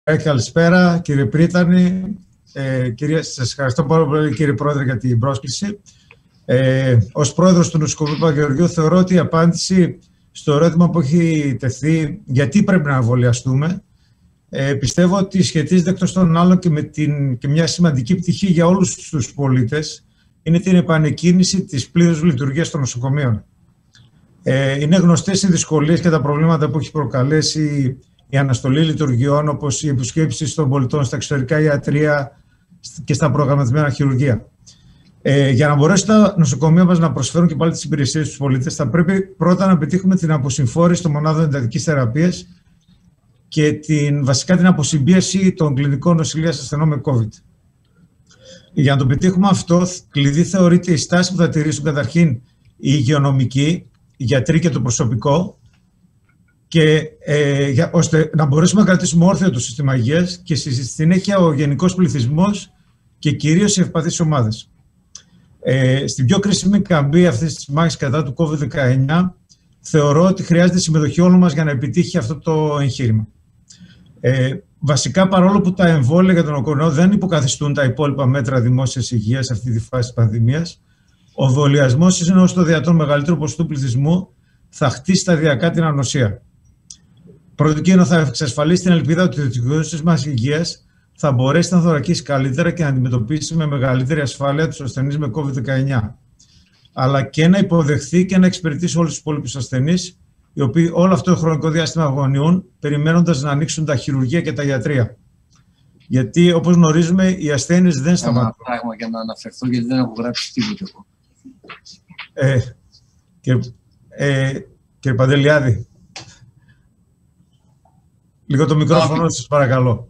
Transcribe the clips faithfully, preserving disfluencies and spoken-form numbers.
Καλησπέρα κύριε Πρίτανη. Ε, κυρία, σας ευχαριστώ πάρα πολύ κύριε Πρόεδρε για την πρόσκληση. Ε, ως Πρόεδρος του Νοσοκομείου Παπαγεωργίου θεωρώ ότι η απάντηση στο ερώτημα που έχει τεθεί γιατί πρέπει να εμβολιαστούμε ε, πιστεύω ότι σχετίζεται εκτός των άλλων και με την, και μια σημαντική πτυχή για όλους τους πολίτες, είναι την επανεκκίνηση της πλήρους λειτουργίας των νοσοκομείων. Ε, είναι γνωστές οι δυσκολίες και τα προβλήματα που έχει προκαλέσει η αναστολή λειτουργιών, όπως η επισκέψη των πολιτών στα εξωτερικά ιατρεία και στα προγραμματισμένα χειρουργεία. Ε, για να μπορέσουν τα νοσοκομεία μας να προσφέρουν και πάλι τις υπηρεσίες στους πολίτες, θα πρέπει πρώτα να πετύχουμε την αποσυμφόρηση των μονάδων εντατικής θεραπείας και την, βασικά την αποσυμπίεση των κλινικών νοσηλείας ασθενών με COVID. Για να το πετύχουμε αυτό, κλειδί θεωρείται η στάση που θα τηρήσουν καταρχήν οι υγειονομικοί, οι γιατροί και το προσωπικό, και ε, για, ώστε να μπορέσουμε να κρατήσουμε όρθιο το σύστημα υγείας και στη συνέχεια ο γενικός πληθυσμός και κυρίως οι ευπαθείς ομάδες. Ε, στην πιο κρίσιμη καμπή αυτής της μάχης κατά του COVID δεκαεννιά θεωρώ ότι χρειάζεται συμμετοχή όλων μας για να επιτύχει αυτό το εγχείρημα. Ε, βασικά, παρόλο που τα εμβόλια για τον κορονοϊό δεν υποκαθιστούν τα υπόλοιπα μέτρα δημόσιας υγείας σε αυτή τη φάση της πανδημίας, ο εμβολιασμός είναι όσο το δυνατόν μεγαλύτερο ποσοστό του πληθυσμού θα χτίσει σταδιακά την ανοσία. Πρώτο θα εξασφαλίσει την ελπίδα ότι το Ινστιτούτο σύστημα υγείας θα μπορέσει να θωρακίσει καλύτερα και να αντιμετωπίσει με μεγαλύτερη ασφάλεια τους ασθενείς με COVID δεκαεννιά. Αλλά και να υποδεχθεί και να εξυπηρετήσει όλους τους υπόλοιπους ασθενείς, οι οποίοι όλο αυτό το χρονικό διάστημα αγωνιούν, περιμένοντας να ανοίξουν τα χειρουργεία και τα ιατρεία. Γιατί, όπως γνωρίζουμε, οι ασθένειες δεν σταματούν. Ένα πράγμα για να αναφερθώ, γιατί δεν έχω γράψει τίποτα εγώ. Ε, κύριε, ε, κύριε Παντελιάδη, λίγο το μικρόφωνο σας παρακαλώ.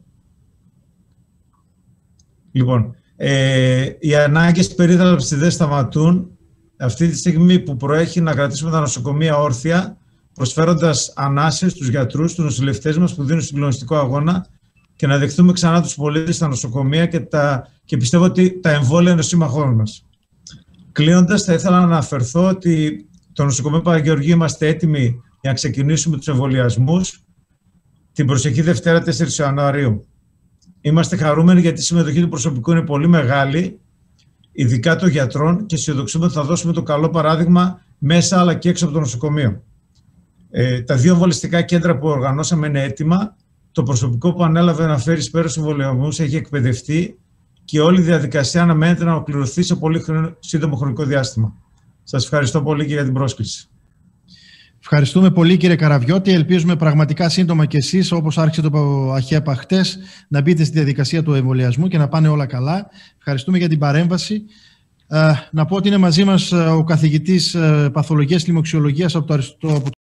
Λοιπόν, ε, οι ανάγκες περίθαλψης δεν σταματούν αυτή τη στιγμή που προέχει να κρατήσουμε τα νοσοκομεία όρθια, προσφέροντας ανάσες στους γιατρούς, στους νοσηλευτές μας που δίνουν συγκλονιστικό αγώνα και να δεχτούμε ξανά τους πολίτες στα νοσοκομεία και, τα, και πιστεύω ότι τα εμβόλια είναι ο σύμμαχός μας. Κλείνοντας, θα ήθελα να αναφερθώ ότι το νοσοκομείο Παπαγεωργίου είμαστε έτοιμοι για να ξεκινήσουμε τους εμβολιασμούς την προσεχή Δευτέρα τέσσερις Ιανουαρίου. Είμαστε χαρούμενοι γιατί η συμμετοχή του προσωπικού είναι πολύ μεγάλη, ειδικά των γιατρών, και αισιοδοξούμε ότι θα δώσουμε το καλό παράδειγμα μέσα αλλά και έξω από το νοσοκομείο. Ε, τα δύο εμβολιαστικά κέντρα που οργανώσαμε είναι έτοιμα. Το προσωπικό που ανέλαβε να φέρει πέρα στους εμβολιασμούς έχει εκπαιδευτεί και όλη η διαδικασία αναμένεται να ολοκληρωθεί σε πολύ σύντομο χρονικό διάστημα. Σας ευχαριστώ πολύ και για την πρόσκληση. Ευχαριστούμε πολύ κύριε Καραβιώτη. Ελπίζουμε πραγματικά σύντομα κι εσείς, όπως άρχισε το ΑΧΕΠΑ χτες, να μπείτε στη διαδικασία του εμβολιασμού και να πάνε όλα καλά. Ευχαριστούμε για την παρέμβαση. Να πω ότι είναι μαζί μας ο καθηγητής παθολογίας και λοιμοξιολογίας από το Αριστοτέλειο.